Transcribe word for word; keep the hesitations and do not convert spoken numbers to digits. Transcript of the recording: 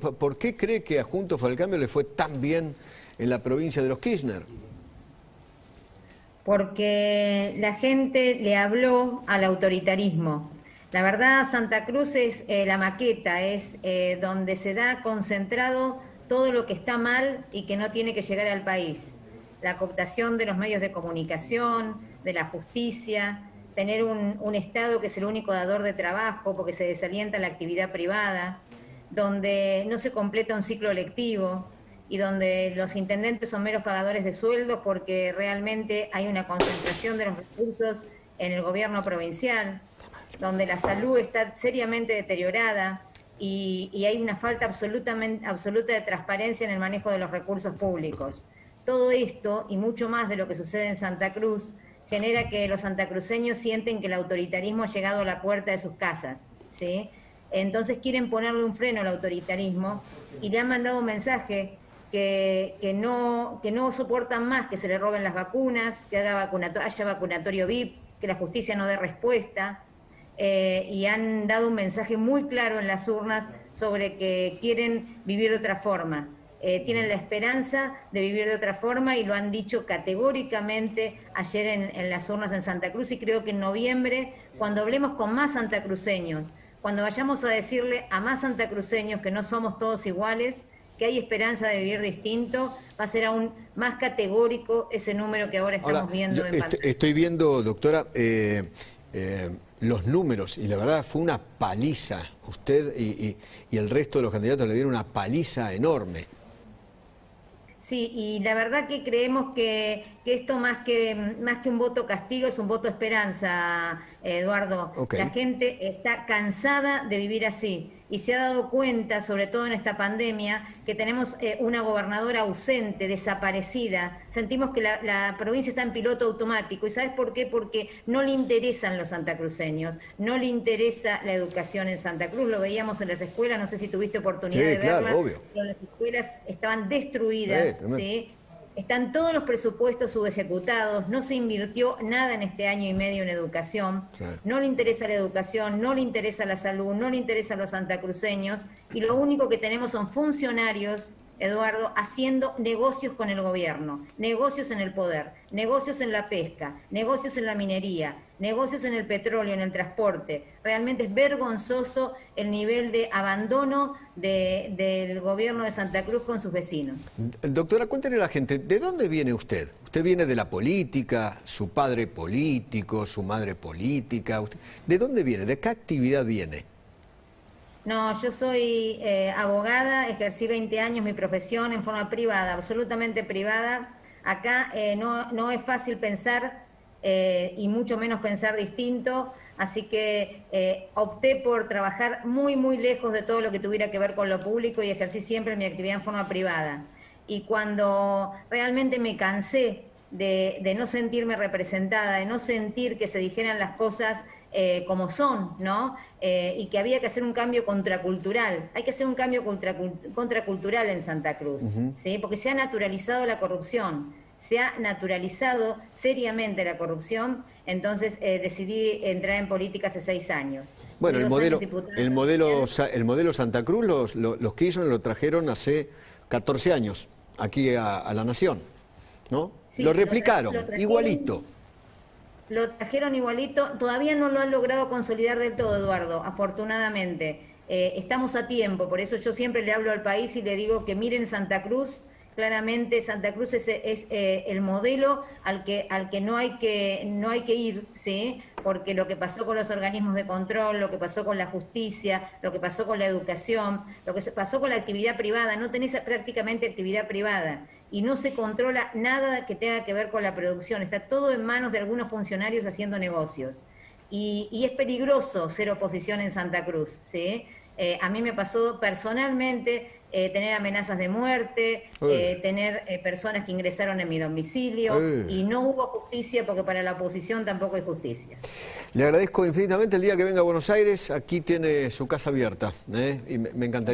¿por qué cree que a Juntos por el Cambio le fue tan bien en la provincia de los Kirchner? Porque la gente le habló al autoritarismo. La verdad, Santa Cruz es eh, la maqueta, es eh, donde se da concentrado todo lo que está mal y que no tiene que llegar al país. La cooptación de los medios de comunicación, de la justicia, tener un, un Estado que es el único dador de trabajo porque se desalienta la actividad privada, donde no se completa un ciclo lectivo y donde los intendentes son meros pagadores de sueldos porque realmente hay una concentración de los recursos en el gobierno provincial, donde la salud está seriamente deteriorada y, y hay una falta absolutamente, absoluta de transparencia en el manejo de los recursos públicos. Todo esto y mucho más de lo que sucede en Santa Cruz genera que los santacruceños sienten que el autoritarismo ha llegado a la puerta de sus casas, ¿sí? Entonces quieren ponerle un freno al autoritarismo y le han mandado un mensaje que, que, no, que no soportan más que se le roben las vacunas, que haya, vacunato, haya vacunatorio V I P, que la justicia no dé respuesta, eh, y han dado un mensaje muy claro en las urnas sobre que quieren vivir de otra forma. Eh, tienen la esperanza de vivir de otra forma y lo han dicho categóricamente ayer en, en las urnas en Santa Cruz, y creo que en noviembre, cuando hablemos con más santacruceños, cuando vayamos a decirle a más santacruceños que no somos todos iguales, que hay esperanza de vivir distinto, va a ser aún más categórico ese número que ahora estamos ahora, viendo en est Estoy viendo, doctora, eh, eh, los números, y la verdad fue una paliza. Usted y, y, y el resto de los candidatos le dieron una paliza enorme. Sí, y la verdad que creemos que, que esto más que, más que un voto castigo es un voto esperanza, Eduardo. Okay. La gente está cansada de vivir así y se ha dado cuenta, sobre todo en esta pandemia, que tenemos eh, una gobernadora ausente, desaparecida. Sentimos que la, la provincia está en piloto automático. ¿Y sabes por qué? Porque no le interesan los santacruceños, no le interesa la educación en Santa Cruz. Lo veíamos en las escuelas, no sé si tuviste oportunidad sí, de verla, claro, obvio. pero las escuelas estaban destruidas, sí, ¿sí? Están todos los presupuestos subejecutados, no se invirtió nada en este año y medio en educación, sí. No le interesa la educación, no le interesa la salud, no le interesan los santacruceños, y lo único que tenemos son funcionarios, Eduardo, haciendo negocios con el gobierno, negocios en el poder, negocios en la pesca, negocios en la minería, negocios en el petróleo, en el transporte. Realmente es vergonzoso el nivel de abandono de, del gobierno de Santa Cruz con sus vecinos. Doctora, cuéntale a la gente, ¿de dónde viene usted? ¿Usted viene de la política, su padre político, su madre política? ¿De dónde viene? ¿De qué actividad viene? No, yo soy eh, abogada, ejercí veinte años mi profesión en forma privada, absolutamente privada. Acá eh, no, no es fácil pensar eh, y mucho menos pensar distinto, así que eh, opté por trabajar muy, muy lejos de todo lo que tuviera que ver con lo público y ejercí siempre mi actividad en forma privada. Y cuando realmente me cansé de, de no sentirme representada, de no sentir que se dijeran las cosas Eh, como son, ¿no? Eh, y que había que hacer un cambio contracultural. Hay que hacer un cambio contracultural en Santa Cruz, uh-huh. ¿sí? Porque se ha naturalizado la corrupción, se ha naturalizado seriamente la corrupción, entonces eh, decidí entrar en política hace seis años. Bueno, el modelo, el, modelo, el modelo Santa Cruz los, los, los Kirchner lo trajeron hace catorce años aquí a, a la Nación, ¿no? Sí, lo replicaron, lo tra lo igualito. Lo trajeron igualito, todavía no lo han logrado consolidar del todo, Eduardo, afortunadamente. Eh, estamos a tiempo, por eso yo siempre le hablo al país y le digo que miren Santa Cruz, claramente Santa Cruz es, es eh, el modelo al que, al que, no, hay que no hay que ir, ¿sí? Porque lo que pasó con los organismos de control, lo que pasó con la justicia, lo que pasó con la educación, lo que pasó con la actividad privada, no tenés prácticamente actividad privada y no se controla nada que tenga que ver con la producción, está todo en manos de algunos funcionarios haciendo negocios. Y, y es peligroso ser oposición en Santa Cruz, ¿sí? Eh, a mí me pasó personalmente eh, tener amenazas de muerte, eh, tener eh, personas que ingresaron en mi domicilio, Uy. y no hubo justicia porque para la oposición tampoco hay justicia. Le agradezco infinitamente. El día que venga a Buenos Aires, aquí tiene su casa abierta, ¿eh? Y me, me encantaría.